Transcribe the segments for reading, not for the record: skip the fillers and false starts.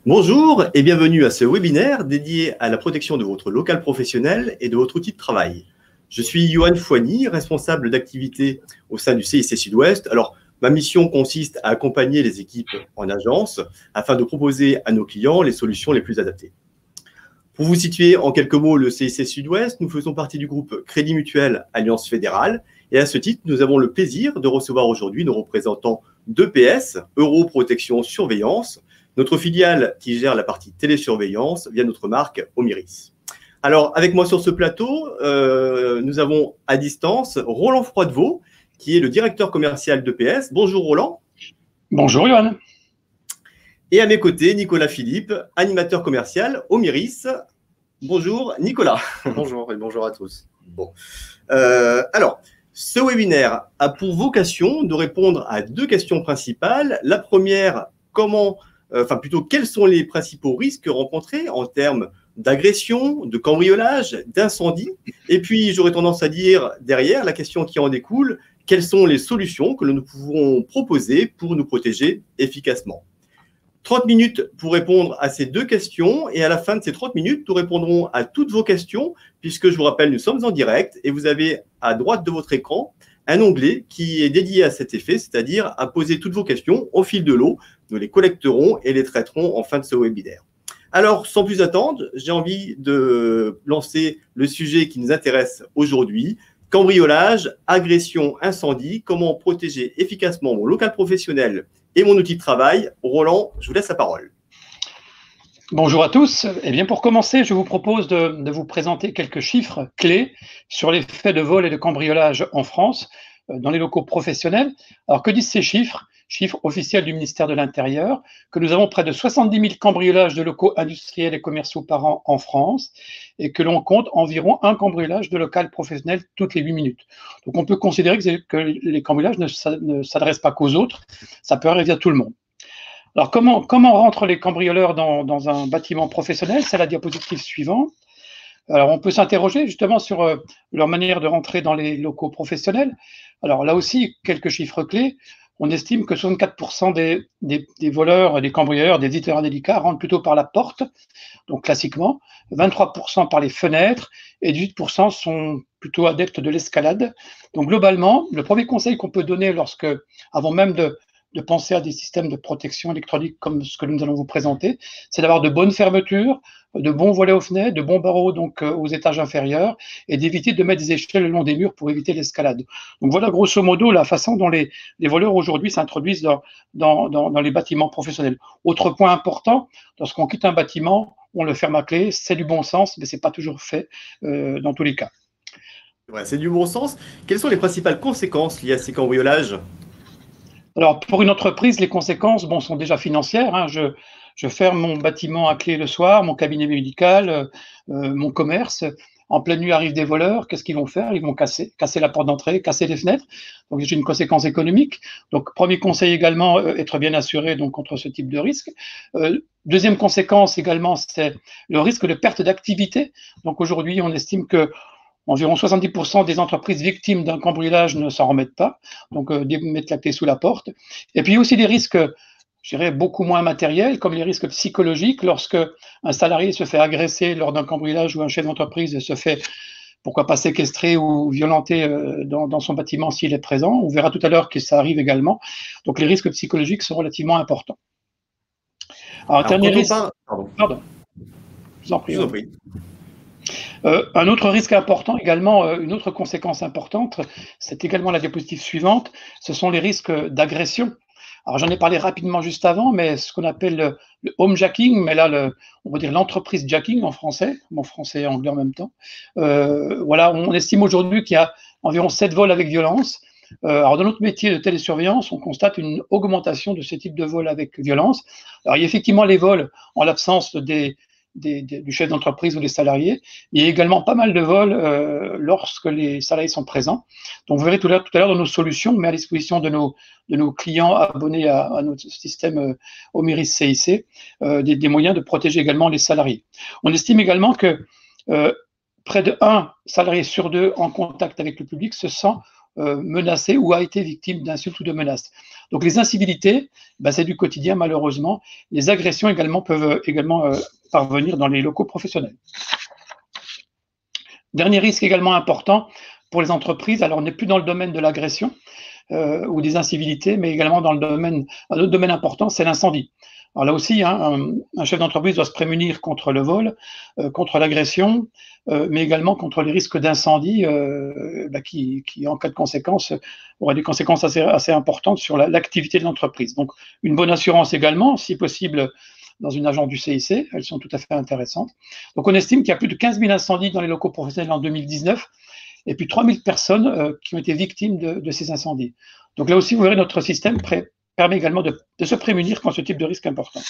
Bonjour et bienvenue à ce webinaire dédié à la protection de votre local professionnel et de votre outil de travail. Je suis Johan Foigny, responsable d'activité au sein du CIC Sud-Ouest. Alors, ma mission consiste à accompagner les équipes en agence afin de proposer à nos clients les solutions les plus adaptées. Pour vous situer en quelques mots le CIC Sud-Ouest, nous faisons partie du groupe Crédit Mutuel Alliance Fédérale et à ce titre, nous avons le plaisir de recevoir aujourd'hui nos représentants d'EPS, Europrotection Surveillance, notre filiale qui gère la partie télésurveillance via notre marque Omiris. Alors, avec moi sur ce plateau, nous avons à distance Roland Froidevaux, qui est le directeur commercial d'EPS. Bonjour Roland. Bonjour Johan. Et à mes côtés, Nicolas Philippe, animateur commercial Omiris. Bonjour Nicolas. Bonjour et bonjour à tous. Bon. Alors, ce webinaire a pour vocation de répondre à deux questions principales. La première, quels sont les principaux risques rencontrés en termes d'agression, de cambriolage, d'incendie? Et puis, j'aurais tendance à dire derrière, la question qui en découle, quelles sont les solutions que nous pouvons proposer pour nous protéger efficacement? 30 minutes pour répondre à ces deux questions et à la fin de ces 30 minutes, nous répondrons à toutes vos questions puisque je vous rappelle, nous sommes en direct et vous avez à droite de votre écran un onglet qui est dédié à cet effet, c'est-à-dire à poser toutes vos questions au fil de l'eau. Nous les collecterons et les traiterons en fin de ce webinaire. Alors, sans plus attendre, j'ai envie de lancer le sujet qui nous intéresse aujourd'hui. Cambriolage, agression, incendie, comment protéger efficacement mon local professionnel et mon outil de travail. Roland, je vous laisse la parole. Bonjour à tous. Eh bien, pour commencer, je vous propose de vous présenter quelques chiffres clés sur les faits de vol et de cambriolage en France, dans les locaux professionnels. Alors, que disent ces chiffres? Chiffres officiels du ministère de l'Intérieur, que nous avons près de 70 000 cambriolages de locaux industriels et commerciaux par an en France et que l'on compte environ un cambriolage de local professionnel toutes les 8 minutes. Donc, on peut considérer que les cambriolages ne s'adressent pas qu'aux autres, ça peut arriver à tout le monde. Alors, comment rentrent les cambrioleurs dans un bâtiment professionnel? C'est la diapositive suivante. Alors, on peut s'interroger justement sur leur manière de rentrer dans les locaux professionnels. Alors, là aussi, quelques chiffres clés. On estime que 64% des voleurs, des cambrioleurs, des visiteurs indélicats rentrent plutôt par la porte, donc classiquement, 23% par les fenêtres et 18% sont plutôt adeptes de l'escalade. Donc globalement, le premier conseil qu'on peut donner avant même de penser à des systèmes de protection électronique comme ce que nous allons vous présenter, c'est d'avoir de bonnes fermetures, de bons volets aux fenêtres, de bons barreaux donc aux étages inférieurs et d'éviter de mettre des échelles le long des murs pour éviter l'escalade. Donc voilà grosso modo la façon dont les voleurs aujourd'hui s'introduisent dans les bâtiments professionnels. Autre point important, lorsqu'on quitte un bâtiment, on le ferme à clé, c'est du bon sens, mais ce n'est pas toujours fait dans tous les cas. Ouais, c'est du bon sens. Quelles sont les principales conséquences liées à ces cambriolages? Alors, pour une entreprise, les conséquences sont déjà financières. Hein. Je ferme mon bâtiment à clé le soir, mon cabinet médical, mon commerce. En pleine nuit arrivent des voleurs. Qu'est-ce qu'ils vont faire? Ils vont casser la porte d'entrée, casser les fenêtres. Donc, j'ai une conséquence économique. Donc, premier conseil également, être bien assuré donc, contre ce type de risque. Deuxième conséquence également, c'est le risque de perte d'activité. Donc, aujourd'hui, on estime que environ 70% des entreprises victimes d'un cambriolage ne s'en remettent pas, donc mettre la clé sous la porte. Et puis il y a aussi des risques, je dirais, beaucoup moins matériels, comme les risques psychologiques, lorsque un salarié se fait agresser lors d'un cambriolage ou un chef d'entreprise se fait, pourquoi pas, séquestrer ou violenter dans son bâtiment s'il est présent. On verra tout à l'heure que ça arrive également. Donc les risques psychologiques sont relativement importants. Alors, dernier risque… Pardon. Je vous en prie. Un autre risque important également, une autre conséquence importante, c'est également la diapositive suivante, ce sont les risques d'agression. Alors j'en ai parlé rapidement juste avant, mais ce qu'on appelle le homejacking, mais là on va dire l'entreprise jacking en français et anglais en même temps. Voilà, on estime aujourd'hui qu'il y a environ 7 vols avec violence. Alors dans notre métier de télésurveillance, on constate une augmentation de ce type de vols avec violence. Alors il y a effectivement les vols en l'absence du chef d'entreprise ou des salariés. Il y a également pas mal de vols lorsque les salariés sont présents. Donc, vous verrez tout à l'heure dans nos solutions, on met à disposition de nos clients abonnés à notre système Omiris CIC des moyens de protéger également les salariés. On estime également que près de 1 salarié sur 2 en contact avec le public se sent menacé ou a été victime d'insultes ou de menaces. Donc les incivilités, c'est du quotidien malheureusement. Les agressions également peuvent parvenir dans les locaux professionnels. Dernier risque également important pour les entreprises, alors on n'est plus dans le domaine de l'agression ou des incivilités, mais également dans un autre domaine important, c'est l'incendie. Alors là aussi, un chef d'entreprise doit se prémunir contre le vol, contre l'agression, mais également contre les risques d'incendie qui, en cas de conséquences, auraient des conséquences assez importantes sur l'activité de l'entreprise. Donc, une bonne assurance également, si possible, dans une agence du CIC, elles sont tout à fait intéressantes. Donc, on estime qu'il y a plus de 15 000 incendies dans les locaux professionnels en 2019, et puis 3 000 personnes qui ont été victimes de ces incendies. Donc là aussi, vous verrez, notre système permet également de se prémunir contre ce type de risque important.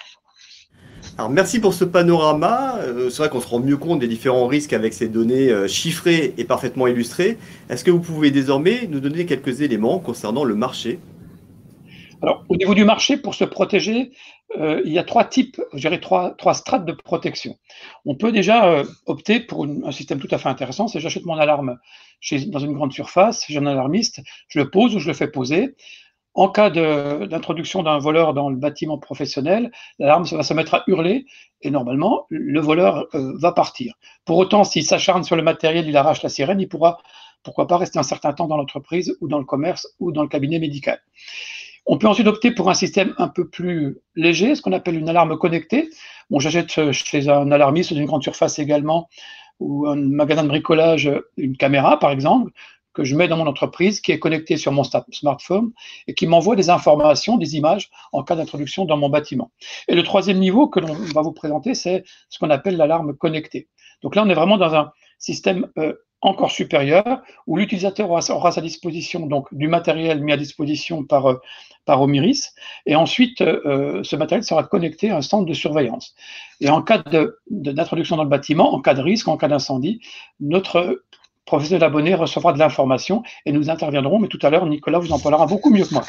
Alors, merci pour ce panorama. C'est vrai qu'on se rend mieux compte des différents risques avec ces données chiffrées et parfaitement illustrées. Est-ce que vous pouvez désormais nous donner quelques éléments concernant le marché? Alors, au niveau du marché, pour se protéger, il y a trois types, je dirais trois strates de protection. On peut déjà opter pour un système tout à fait intéressant. C'est j'achète mon alarme dans une grande surface, j'ai un alarmiste, je le pose ou je le fais poser. En cas d'introduction d'un voleur dans le bâtiment professionnel, l'alarme va se mettre à hurler et normalement, le voleur va partir. Pour autant, s'il s'acharne sur le matériel, il arrache la sirène, il pourra, pourquoi pas, rester un certain temps dans l'entreprise ou dans le commerce ou dans le cabinet médical. On peut ensuite opter pour un système un peu plus léger, ce qu'on appelle une alarme connectée. Bon, j'achète chez un alarmiste d'une grande surface également ou un magasin de bricolage une caméra, par exemple, que je mets dans mon entreprise, qui est connectée sur mon smartphone et qui m'envoie des informations, des images en cas d'introduction dans mon bâtiment. Et le troisième niveau que l'on va vous présenter, c'est ce qu'on appelle l'alarme connectée. Donc là, on est vraiment dans un système encore supérieur, où l'utilisateur aura à sa disposition donc, du matériel mis à disposition par Omiris, et ensuite ce matériel sera connecté à un centre de surveillance. Et en cas d'introduction dans le bâtiment, en cas de risque, en cas d'incendie, notre professionnel abonné recevra de l'information et nous interviendrons, mais tout à l'heure, Nicolas vous en parlera beaucoup mieux que moi.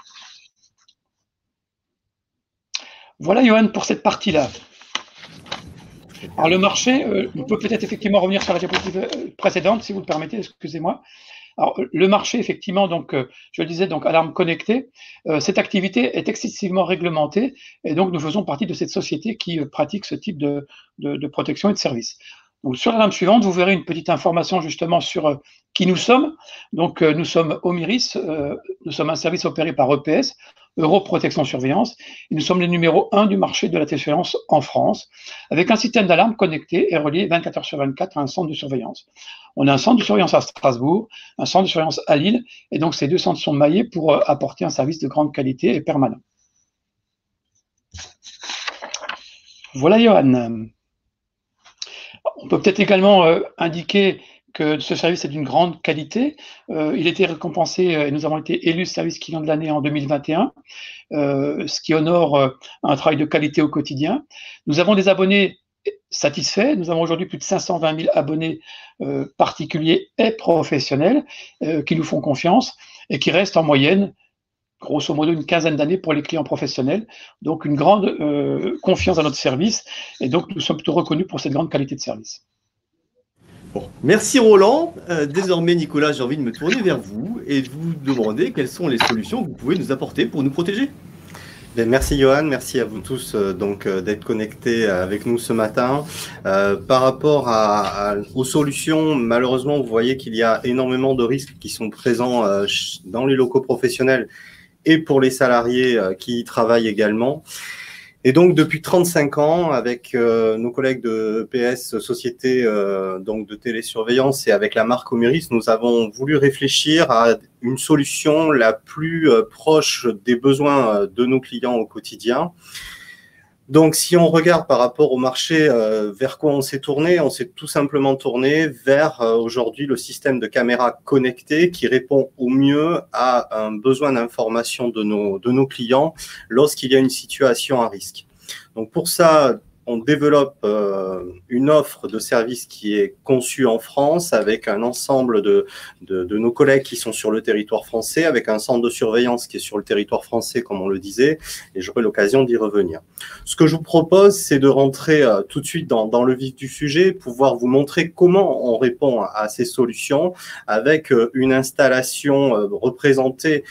Voilà, Johan, pour cette partie-là. Alors, le marché, on peut peut-être effectivement revenir sur la diapositive précédente, si vous le permettez, excusez-moi. Alors, le marché, effectivement, donc, je le disais, donc, alarme connectée, cette activité est excessivement réglementée et donc nous faisons partie de cette société qui pratique ce type de protection et de service. Donc, sur la lame suivante, vous verrez une petite information justement sur qui nous sommes. Donc, nous sommes Omiris, nous sommes un service opéré par EPS, Europrotection Surveillance, et nous sommes les numéros 1 du marché de la surveillance en France, avec un système d'alarme connecté et relié 24 heures sur 24 à un centre de surveillance. On a un centre de surveillance à Strasbourg, un centre de surveillance à Lille, et donc ces deux centres sont maillés pour apporter un service de grande qualité et permanent. Voilà, Johan. On peut peut-être également indiquer que ce service est d'une grande qualité. Il a été récompensé et nous avons été élus service client de l'année en 2021, ce qui honore un travail de qualité au quotidien. Nous avons des abonnés satisfaits. Nous avons aujourd'hui plus de 520 000 abonnés particuliers et professionnels qui nous font confiance et qui restent en moyenne grosso modo une quinzaine d'années pour les clients professionnels, donc une grande confiance dans notre service, et donc nous sommes plutôt reconnus pour cette grande qualité de service. Bon, merci Roland. Désormais, Nicolas, j'ai envie de me tourner vers vous et de vous demander quelles sont les solutions que vous pouvez nous apporter pour nous protéger. Bien, merci Johan, merci à vous tous d'être connectés avec nous ce matin. Par rapport aux solutions, malheureusement, vous voyez qu'il y a énormément de risques qui sont présents dans les locaux professionnels et pour les salariés qui y travaillent également. Et donc, depuis 35 ans, avec nos collègues de PS Société donc de télésurveillance et avec la marque Omiris, nous avons voulu réfléchir à une solution la plus proche des besoins de nos clients au quotidien. Donc, si on regarde par rapport au marché, vers quoi on s'est tourné tout simplement tourné vers aujourd'hui le système de caméras connectées qui répond au mieux à un besoin d'information de nos clients lorsqu'il y a une situation à risque. Donc, pour ça, on développe une offre de service qui est conçue en France avec un ensemble de nos collègues qui sont sur le territoire français, avec un centre de surveillance qui est sur le territoire français, comme on le disait, et j'aurai l'occasion d'y revenir. Ce que je vous propose, c'est de rentrer tout de suite dans le vif du sujet, pouvoir vous montrer comment on répond à ces solutions avec une installation représentée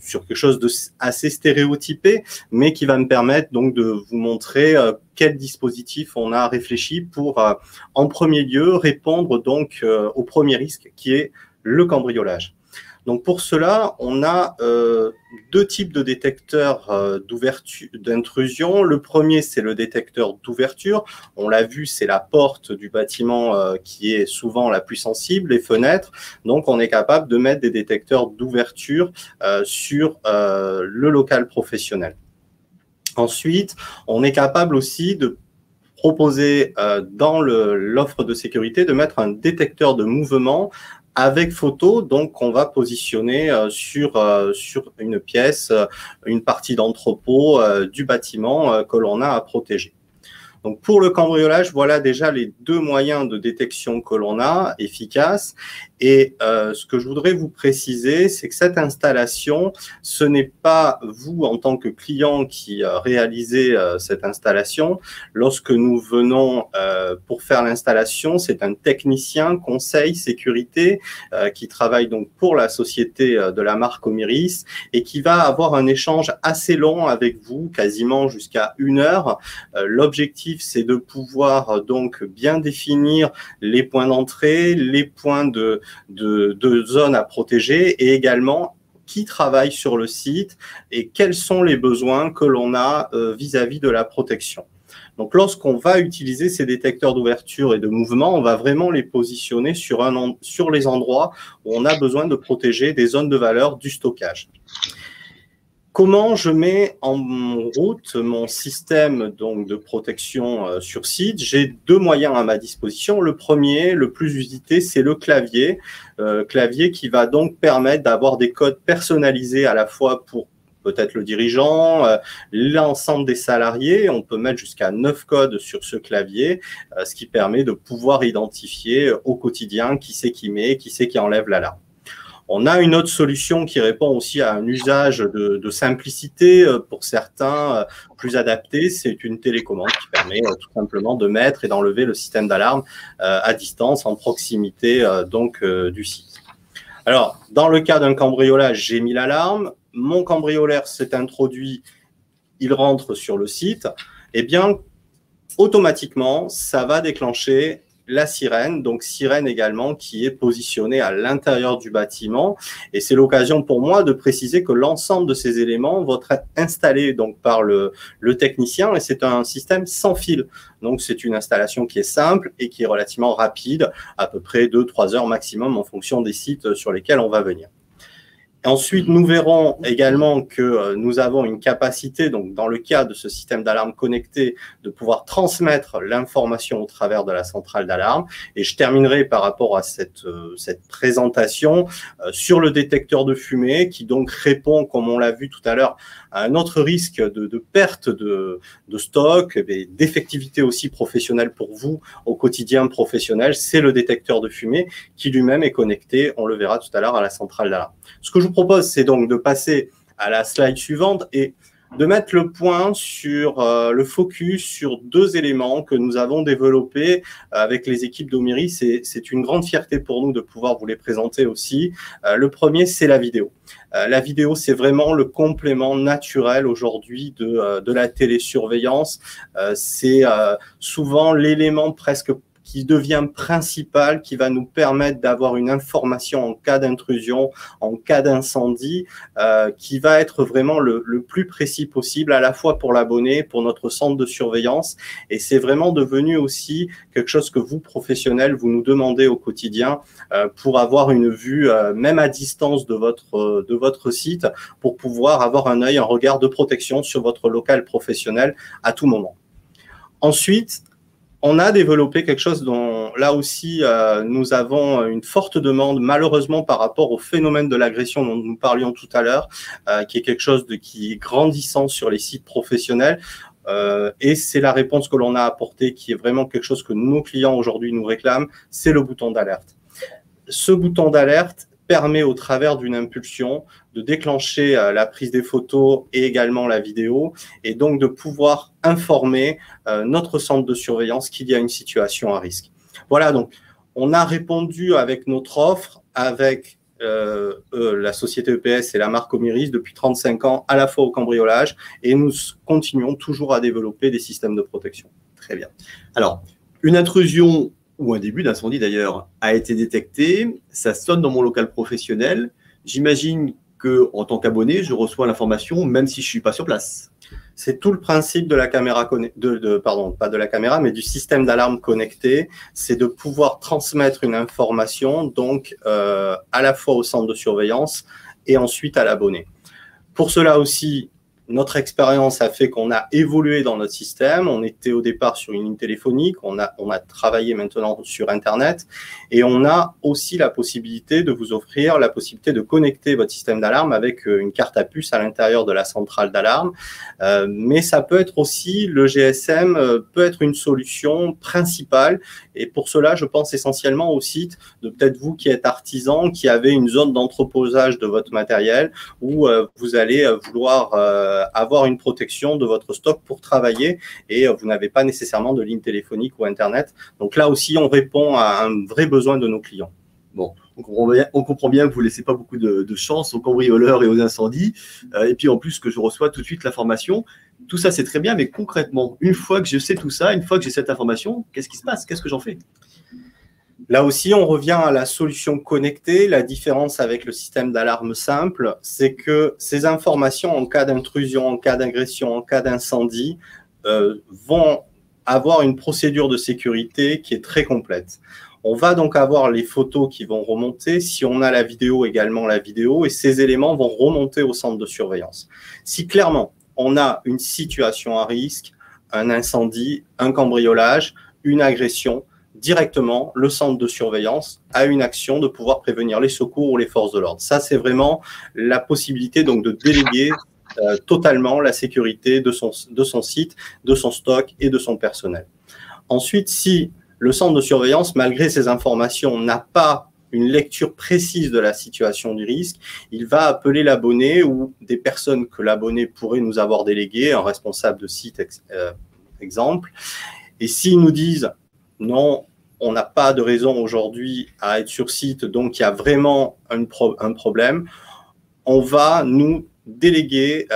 sur quelque chose de assez stéréotypé, mais qui va me permettre donc de vous montrer quel dispositif on a réfléchi pour, en premier lieu, répondre donc au premier risque qui est le cambriolage. Donc pour cela, on a deux types de détecteurs d'intrusion. Le premier, c'est le détecteur d'ouverture. On l'a vu, c'est la porte du bâtiment qui est souvent la plus sensible, les fenêtres. Donc on est capable de mettre des détecteurs d'ouverture sur le local professionnel. Ensuite, on est capable aussi de proposer dans l'offre de sécurité de mettre un détecteur de mouvement avec photo, donc on va positionner sur une pièce, une partie d'entrepôt du bâtiment que l'on a à protéger. Donc pour le cambriolage, voilà déjà les deux moyens de détection que l'on a efficaces. Et ce que je voudrais vous préciser, c'est que cette installation, ce n'est pas vous en tant que client qui réalisez cette installation. Lorsque nous venons pour faire l'installation, c'est un technicien conseil sécurité qui travaille donc pour la société de la marque Omiris et qui va avoir un échange assez long avec vous, quasiment jusqu'à 1 heure. L'objectif, c'est de pouvoir donc bien définir les points d'entrée, les points de zones à protéger et également qui travaille sur le site et quels sont les besoins que l'on a vis-à-vis de la protection. Donc, lorsqu'on va utiliser ces détecteurs d'ouverture et de mouvement, on va vraiment les positionner sur les endroits où on a besoin de protéger des zones de valeur du stockage. Comment je mets en route mon système donc, de protection sur site? J'ai deux moyens à ma disposition. Le premier, le plus usité, c'est le clavier. Clavier qui va donc permettre d'avoir des codes personnalisés à la fois pour peut-être le dirigeant, l'ensemble des salariés. On peut mettre jusqu'à 9 codes sur ce clavier, ce qui permet de pouvoir identifier au quotidien qui c'est qui met, qui c'est qui enlève l'alarme. On a une autre solution qui répond aussi à un usage de simplicité pour certains plus adapté. C'est une télécommande qui permet tout simplement de mettre et d'enlever le système d'alarme à distance, en proximité du site. Alors, dans le cas d'un cambriolage, j'ai mis l'alarme. Mon cambrioleur s'est introduit, il rentre sur le site. Eh bien, automatiquement, ça va déclencher la sirène, donc sirène également qui est positionnée à l'intérieur du bâtiment. Et c'est l'occasion pour moi de préciser que l'ensemble de ces éléments vont être installés donc par le technicien et c'est un système sans fil. Donc c'est une installation qui est simple et qui est relativement rapide, à peu près 2-3 heures maximum en fonction des sites sur lesquels on va venir. Ensuite, nous verrons également que nous avons une capacité, donc dans le cas de ce système d'alarme connecté, de pouvoir transmettre l'information au travers de la centrale d'alarme. Et je terminerai par rapport à cette présentation sur le détecteur de fumée qui donc répond, comme on l'a vu tout à l'heure, à un autre risque de perte de stock, d'effectivité aussi professionnelle pour vous au quotidien professionnel. C'est le détecteur de fumée qui lui-même est connecté, on le verra tout à l'heure, à la centrale d'alarme. Ce que je vous propose, c'est donc de passer à la slide suivante et de mettre le point sur le focus sur deux éléments que nous avons développés avec les équipes d'Omiris. C'est une grande fierté pour nous de pouvoir vous les présenter aussi. Le premier, c'est la vidéo. La vidéo, c'est vraiment le complément naturel aujourd'hui de la télésurveillance. C'est souvent l'élément presque qui devient principal, qui va nous permettre d'avoir une information en cas d'intrusion, en cas d'incendie, qui va être vraiment le plus précis possible, à la fois pour l'abonné, pour notre centre de surveillance. Et c'est vraiment devenu aussi quelque chose que vous, professionnels, vous nous demandez au quotidien pour avoir une vue, même à distance de votre site, pour pouvoir avoir un œil, un regard de protection sur votre local professionnel à tout moment. Ensuite, on a développé quelque chose dont, là aussi, nous avons une forte demande, malheureusement, par rapport au phénomène de l'agression dont nous parlions tout à l'heure, qui est quelque chose qui est grandissant sur les sites professionnels. Et c'est la réponse que l'on a apportée, qui est vraiment quelque chose que nos clients aujourd'hui nous réclament, c'est le bouton d'alerte. Ce bouton d'alerte permet, au travers d'une impulsion, de déclencher la prise des photos et également la vidéo, et donc de pouvoir informer notre centre de surveillance qu'il y a une situation à risque. Voilà, donc on a répondu avec notre offre, avec la société EPS et la marque Omiris depuis 35 ans, à la fois au cambriolage, et nous continuons toujours à développer des systèmes de protection. Très bien. Alors, une intrusion ou un début d'incendie d'ailleurs a été détecté, ça sonne dans mon local professionnel. J'imagine que en tant qu'abonné, je reçois l'information même si je ne suis pas sur place. C'est tout le principe de la caméra, pardon, pas de la caméra, mais du système d'alarme connecté, c'est de pouvoir transmettre une information, donc à la fois au centre de surveillance et ensuite à l'abonné. Pour cela aussi, notre expérience a fait qu'on a évolué dans notre système. On était au départ sur une ligne téléphonique, on a travaillé maintenant sur Internet, et on a aussi la possibilité de vous offrir la possibilité de connecter votre système d'alarme avec une carte à puce à l'intérieur de la centrale d'alarme. Mais ça peut être aussi, le GSM peut être une solution principale, et pour cela, je pense essentiellement au site de peut-être vous qui êtes artisan, qui avez une zone d'entreposage de votre matériel, où vous allez vouloir avoir une protection de votre stock pour travailler, et vous n'avez pas nécessairement de ligne téléphonique ou Internet. Donc là aussi, on répond à un vrai besoin de nos clients. Bon, on comprend bien que vous ne laissez pas beaucoup de chance aux cambrioleurs et aux incendies. Et puis en plus que je reçois tout de suite l'information. Tout ça, c'est très bien, mais concrètement, une fois que je sais tout ça, une fois que j'ai cette information, qu'est-ce qui se passe? Qu'est-ce que j'en fais? Là aussi, on revient à la solution connectée. La différence avec le système d'alarme simple, c'est que ces informations, en cas d'intrusion, en cas d'agression, en cas d'incendie, vont avoir une procédure de sécurité qui est très complète. On va donc avoir les photos qui vont remonter. Si on a la vidéo, également la vidéo, et ces éléments vont remonter au centre de surveillance. Si clairement, on a une situation à risque, un incendie, un cambriolage, une agression, directement, le centre de surveillance a une action de pouvoir prévenir les secours ou les forces de l'ordre. Ça, c'est vraiment la possibilité donc de déléguer totalement la sécurité de son site, de son stock et de son personnel. Ensuite, si le centre de surveillance, malgré ces informations, n'a pas une lecture précise de la situation du risque, il va appeler l'abonné ou des personnes que l'abonné pourrait nous avoir déléguées, un responsable de site, exemple. Et s'ils nous disent non, on n'a pas de raison aujourd'hui à être sur site, donc il y a vraiment un problème, on va nous déléguer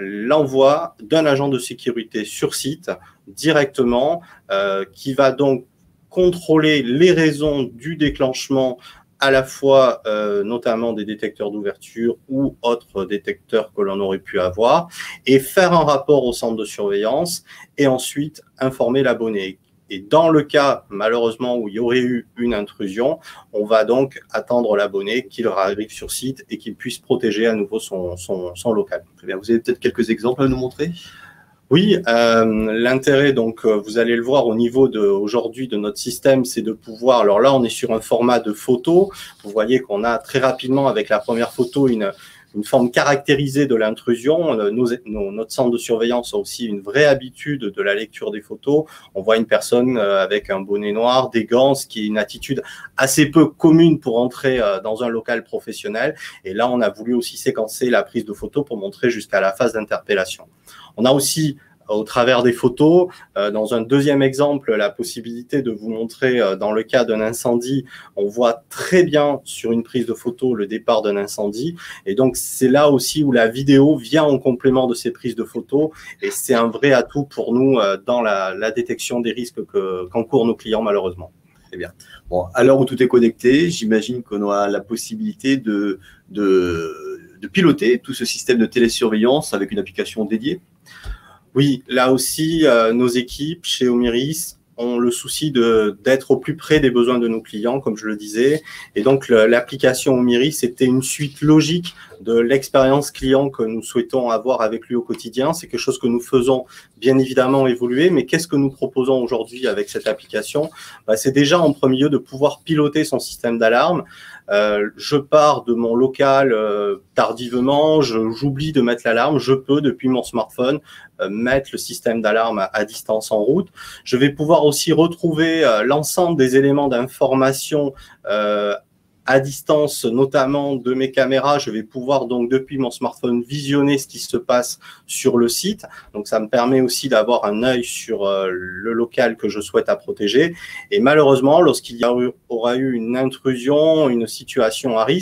l'envoi d'un agent de sécurité sur site directement, qui va donc contrôler les raisons du déclenchement, à la fois notamment des détecteurs d'ouverture ou autres détecteurs que l'on aurait pu avoir, et faire un rapport au centre de surveillance et ensuite informer l'abonné. Et dans le cas, malheureusement, où il y aurait eu une intrusion, on va donc attendre l'abonné qu'il arrive sur site et qu'il puisse protéger à nouveau son local. Très bien. Vous avez peut-être quelques exemples à nous montrer? Oui, l'intérêt, donc, vous allez le voir au niveau aujourd'hui de notre système, c'est de pouvoir, alors là, on est sur un format de photo. Vous voyez qu'on a très rapidement, avec la première photo, une forme caractérisée de l'intrusion. Notre centre de surveillance a aussi une vraie habitude de la lecture des photos. On voit une personne avec un bonnet noir, des gants, ce qui est une attitude assez peu commune pour entrer dans un local professionnel. Et là, on a voulu aussi séquencer la prise de photos pour montrer jusqu'à la phase d'interpellation. On a aussi, au travers des photos, dans un deuxième exemple, la possibilité de vous montrer, dans le cas d'un incendie, on voit très bien sur une prise de photo le départ d'un incendie. Et donc, c'est là aussi où la vidéo vient en complément de ces prises de photos. Et c'est un vrai atout pour nous dans la détection des risques qu'encourent nos clients, malheureusement. Très bien. Bon, à l'heure où tout est connecté, j'imagine qu'on aura la possibilité de piloter tout ce système de télésurveillance avec une application dédiée. Oui, là aussi, nos équipes chez Omiris ont le souci d'être au plus près des besoins de nos clients, comme je le disais. Et donc, l'application Omiris était une suite logique de l'expérience client que nous souhaitons avoir avec lui au quotidien. C'est quelque chose que nous faisons bien évidemment évoluer, mais qu'est-ce que nous proposons aujourd'hui avec cette application? C'est déjà en premier lieu de pouvoir piloter son système d'alarme. Je pars de mon local tardivement, j'oublie de mettre l'alarme, je peux depuis mon smartphone mettre le système d'alarme à distance en route. Je vais pouvoir aussi retrouver l'ensemble des éléments d'information à distance, notamment de mes caméras. Je vais pouvoir donc depuis mon smartphone visionner ce qui se passe sur le site. Donc ça me permet aussi d'avoir un œil sur le local que je souhaite à protéger. Et malheureusement, lorsqu'il aura eu une intrusion, une situation à risque,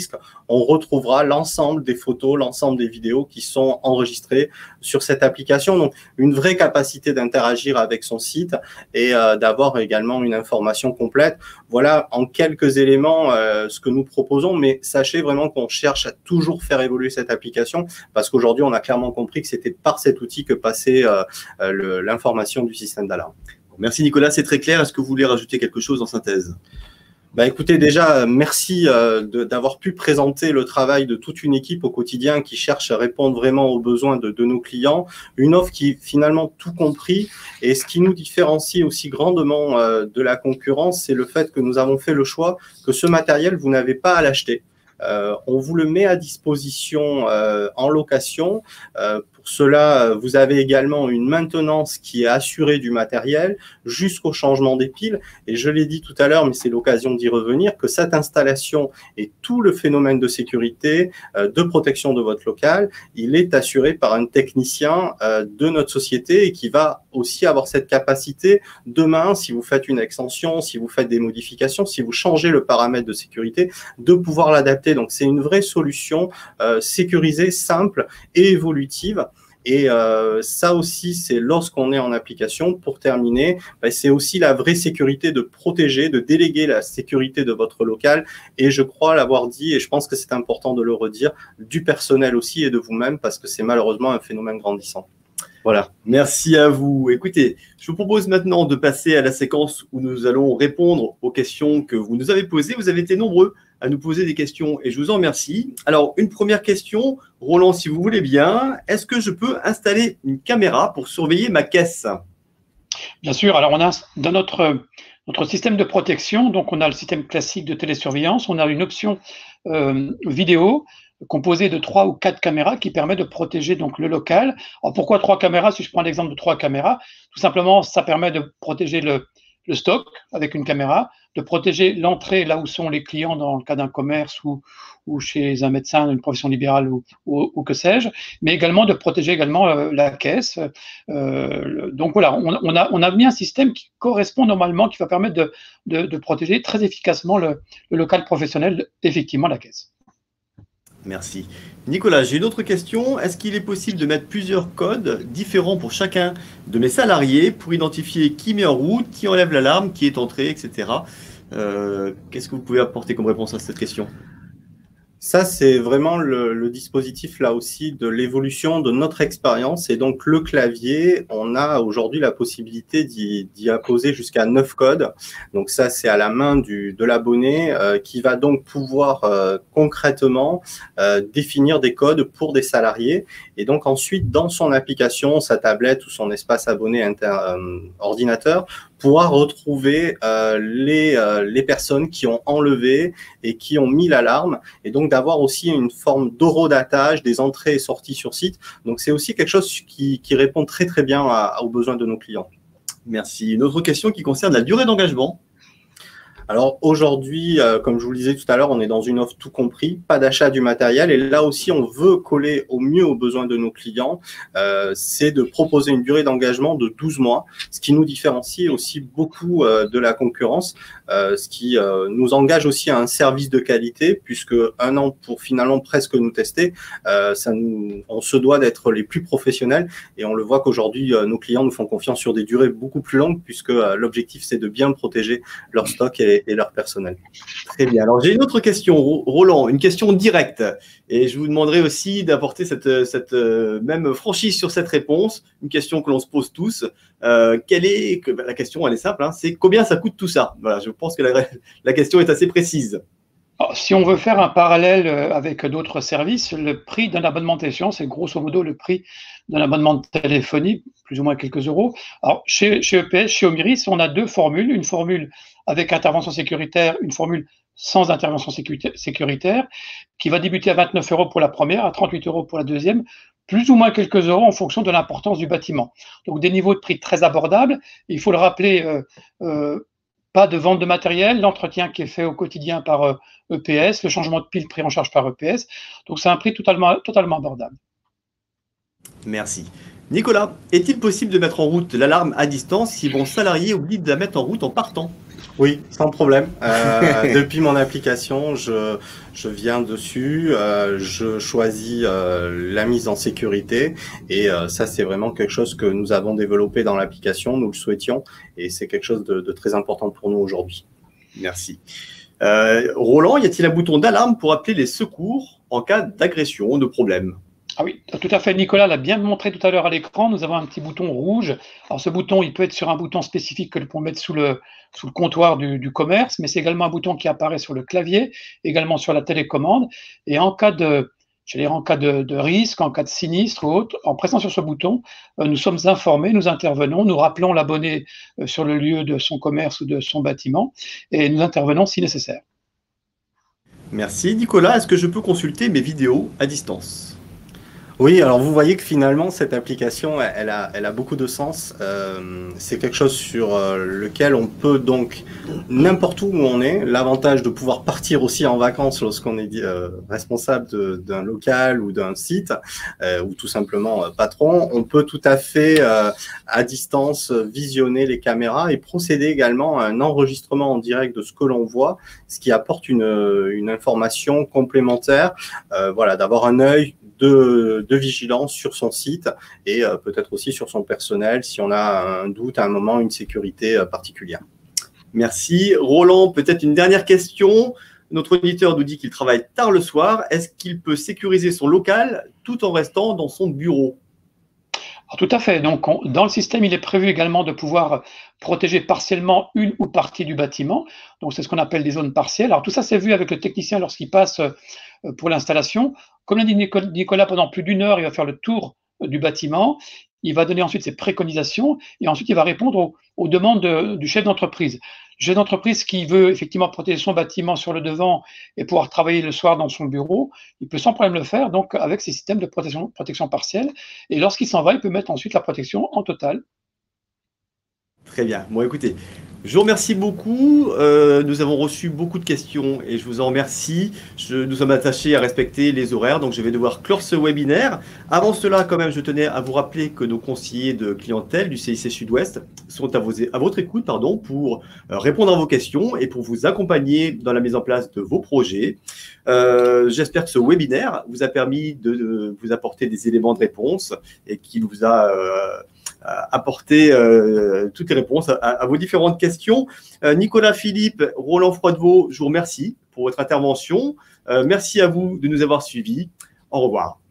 on retrouvera l'ensemble des photos, l'ensemble des vidéos qui sont enregistrées sur cette application. Donc, une vraie capacité d'interagir avec son site et d'avoir également une information complète. Voilà en quelques éléments ce que nous proposons, mais sachez vraiment qu'on cherche à toujours faire évoluer cette application parce qu'aujourd'hui, on a clairement compris que c'était par cet outil que passait l'information du système d'alarme. Merci Nicolas, c'est très clair. Est-ce que vous voulez rajouter quelque chose en synthèse ? Écoutez, déjà, merci d'avoir pu présenter le travail de toute une équipe au quotidien qui cherche à répondre vraiment aux besoins de nos clients. Une offre qui finalement tout compris. Et ce qui nous différencie aussi grandement de la concurrence, c'est le fait que nous avons fait le choix que ce matériel, vous n'avez pas à l'acheter. On vous le met à disposition en location. Pour cela, vous avez également une maintenance qui est assurée du matériel jusqu'au changement des piles. Et je l'ai dit tout à l'heure, mais c'est l'occasion d'y revenir, que cette installation et tout le phénomène de sécurité, de protection de votre local, il est assuré par un technicien de notre société et qui va aussi avoir cette capacité demain, si vous faites une extension, si vous faites des modifications, si vous changez le paramètre de sécurité, de pouvoir l'adapter. Donc, c'est une vraie solution sécurisée, simple et évolutive. Et ça aussi, c'est lorsqu'on est en application. Pour terminer, c'est aussi la vraie sécurité de protéger, de déléguer la sécurité de votre local. Et je crois l'avoir dit, et je pense que c'est important de le redire, du personnel aussi et de vous-même, parce que c'est malheureusement un phénomène grandissant. Voilà, merci à vous. Écoutez, je vous propose maintenant de passer à la séquence où nous allons répondre aux questions que vous nous avez posées. Vous avez été nombreux à nous poser des questions et je vous en remercie. Alors, une première question, Roland, si vous voulez bien, est-ce que je peux installer une caméra pour surveiller ma caisse? Bien sûr, alors on a dans notre système de protection, donc on a le système classique de télésurveillance, on a une option vidéo composée de 3 ou 4 caméras qui permet de protéger donc le local. Alors pourquoi 3 caméras? Si je prends l'exemple de 3 caméras, tout simplement ça permet de protéger le stock avec une caméra, de protéger l'entrée là où sont les clients dans le cas d'un commerce ou chez un médecin d'une profession libérale ou que sais-je, mais également de protéger également la caisse. Donc voilà, on a mis un système qui correspond normalement, qui va permettre de protéger très efficacement le local professionnel, effectivement la caisse. Merci. Nicolas, j'ai une autre question. Est-ce qu'il est possible de mettre plusieurs codes différents pour chacun de mes salariés pour identifier qui met en route, qui enlève l'alarme, qui est entré, etc. Qu'est-ce que vous pouvez apporter comme réponse à cette question? Ça, c'est vraiment le dispositif là aussi de l'évolution de notre expérience. Et donc, le clavier, on a aujourd'hui la possibilité d'y apposer jusqu'à 9 codes. Donc, ça, c'est à la main de l'abonné qui va donc pouvoir concrètement définir des codes pour des salariés. Et donc, ensuite, dans son application, sa tablette ou son espace abonné ordinateur, pourra retrouver les personnes qui ont enlevé et qui ont mis l'alarme, et donc d'avoir aussi une forme d'horodatage des entrées et sorties sur site. Donc, c'est aussi quelque chose qui répond très, très bien aux besoins de nos clients. Merci. Une autre question qui concerne la durée d'engagement. Alors aujourd'hui, comme je vous le disais tout à l'heure, on est dans une offre tout compris, pas d'achat du matériel. Et là aussi, on veut coller au mieux aux besoins de nos clients. C'est de proposer une durée d'engagement de 12 mois, ce qui nous différencie aussi beaucoup de la concurrence, ce qui nous engage aussi à un service de qualité, puisque 1 an pour finalement presque nous tester, on se doit d'être les plus professionnels. Et on le voit qu'aujourd'hui, nos clients nous font confiance sur des durées beaucoup plus longues, puisque l'objectif, c'est de bien protéger leur stock et leur personnel. Très bien. Alors, j'ai une autre question, Roland, une question directe. Et je vous demanderai aussi d'apporter cette même franchise sur cette réponse, une question que l'on se pose tous. La question, elle est simple, hein, c'est combien ça coûte tout ça? Voilà, je pense que la question est assez précise. Alors, si on veut faire un parallèle avec d'autres services, le prix d'un abonnement télévision, c'est grosso modo le prix d'un abonnement de téléphonie, plus ou moins quelques euros. Alors, chez EPS, chez Omiris, on a 2 formules, une formule avec intervention sécuritaire, une formule sans intervention sécuritaire, qui va débuter à 29 € pour la première, à 38 € pour la deuxième, plus ou moins quelques euros en fonction de l'importance du bâtiment. Donc, des niveaux de prix très abordables. Il faut le rappeler, pas de vente de matériel, l'entretien qui est fait au quotidien par EPS, le changement de pile pris en charge par EPS. Donc, c'est un prix totalement abordable. Merci. Nicolas, est-il possible de mettre en route l'alarme à distance si mon salarié oublie de la mettre en route en partant? Oui, sans problème. Depuis mon application, je viens dessus, je choisis la mise en sécurité et ça, c'est vraiment quelque chose que nous avons développé dans l'application, nous le souhaitions et c'est quelque chose de très important pour nous aujourd'hui. Merci. Roland, y a-t-il un bouton d'alarme pour appeler les secours en cas d'agression ou de problème? Ah oui, tout à fait. Nicolas l'a bien montré tout à l'heure à l'écran. Nous avons un petit bouton rouge. Alors, ce bouton, il peut être sur un bouton spécifique que nous pouvons mettre sous le comptoir du commerce, mais c'est également un bouton qui apparaît sur le clavier, également sur la télécommande. Et en cas en cas de risque, en cas de sinistre ou autre, en pressant sur ce bouton, nous sommes informés, nous intervenons, nous rappelons l'abonné sur le lieu de son commerce ou de son bâtiment et nous intervenons si nécessaire. Merci. Nicolas, est-ce que je peux consulter mes vidéos à distance? Oui, alors vous voyez que finalement, cette application, elle a beaucoup de sens. C'est quelque chose sur lequel on peut donc, n'importe où on est, l'avantage de pouvoir partir aussi en vacances lorsqu'on est responsable d'un local ou d'un site, ou tout simplement patron, on peut tout à fait à distance visionner les caméras et procéder également à un enregistrement en direct de ce que l'on voit, ce qui apporte une information complémentaire, voilà, d'avoir un œil de vigilance sur son site et peut-être aussi sur son personnel si on a un doute à un moment, une sécurité particulière. Merci. Roland, peut-être une dernière question. Notre auditeur nous dit qu'il travaille tard le soir. Est-ce qu'il peut sécuriser son local tout en restant dans son bureau? Alors, tout à fait. Donc, dans le système, il est prévu également de pouvoir protéger partiellement une ou partie du bâtiment. Donc, c'est ce qu'on appelle des zones partielles. Alors, tout ça, c'est vu avec le technicien lorsqu'il passe pour l'installation. Comme l'a dit Nicolas, pendant plus d'une heure, il va faire le tour du bâtiment. Il va donner ensuite ses préconisations et ensuite, il va répondre aux demandes du chef d'entreprise. Le chef d'entreprise qui veut effectivement protéger son bâtiment sur le devant et pouvoir travailler le soir dans son bureau, il peut sans problème le faire, donc avec ces systèmes de protection partielle. Et lorsqu'il s'en va, il peut mettre ensuite la protection en total. Très bien. Bon, écoutez, je vous remercie beaucoup. Nous avons reçu beaucoup de questions et je vous en remercie. Nous sommes attachés à respecter les horaires, donc je vais devoir clore ce webinaire. Avant cela, quand même, je tenais à vous rappeler que nos conseillers de clientèle du CIC Sud-Ouest sont à votre écoute pour répondre à vos questions et pour vous accompagner dans la mise en place de vos projets. J'espère que ce webinaire vous a permis de vous apporter des éléments de réponse et qu'il vous a apporter toutes les réponses à vos différentes questions. Nicolas, Philippe, Roland Froidevaux, je vous remercie pour votre intervention. Merci à vous de nous avoir suivis. Au revoir.